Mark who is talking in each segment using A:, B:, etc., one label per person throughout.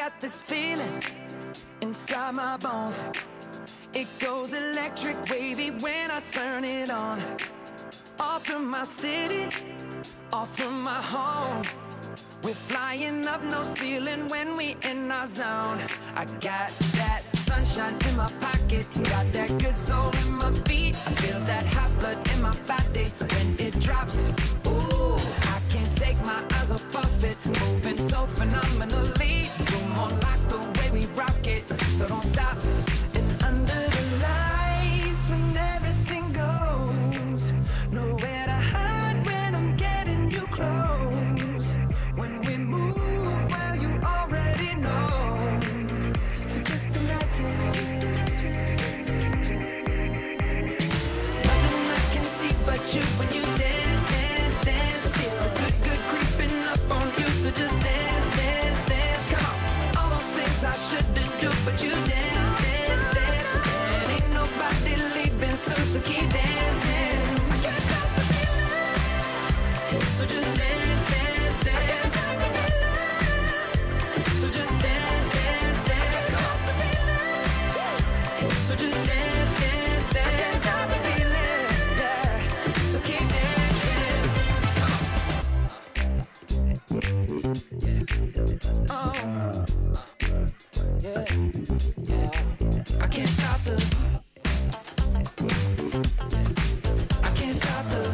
A: got this feeling inside my bones. It goes electric wavy when I turn it on. Off from my city, off from my home. We're flying up, no ceiling when we in our zone. I got that sunshine in my pocket, got that good soul in my feet. I feel that hot blood in my body when it drops. Ooh, I can't take my eyes off of it, moving so phenomenally. You're more like the way we rock it, so don't stop. And under the lights when everything goes, nowhere to hide when I'm getting you close. When we move, well, you already know. So just imagine. Nothing I can see but you when you dance, dance, dance. Feel the good, good creeping up on you. So just dance, dance, dance. Come on. All those things I shouldn't do, but you dance, dance, dance. And ain't nobody leaving soon, so keep dancing. I can't stop the feeling. So just dance, dance, dance. So just dance, dance, dance. So just dance, dance, dance. I can't stop the feeling, yeah. So keep dancing. Oh, yeah, yeah. I can't stop the. I can't stop the.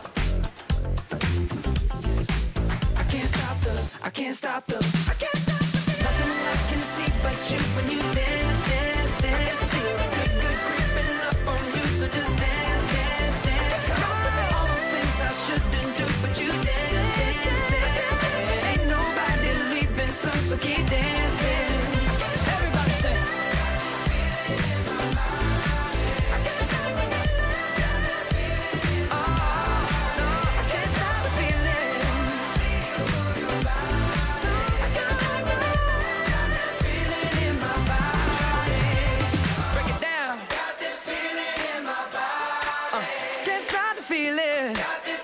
A: I can't stop the. I can't stop the. I can't stop the. Nothing I can see but you when you dance, dance, dance. Feel the good, good creeping up on you. So just dance, dance, dance. All those things I shouldn't do, but you dance, dance, dance. And ain't nobody leaving soon, so keep dancing. Everybody say. I can't stop the feeling. Oh, no, I can't stop the feeling. I can't stop the feeling in my body. Break it down. Got this feeling in my body. Can't stop the feeling. Got this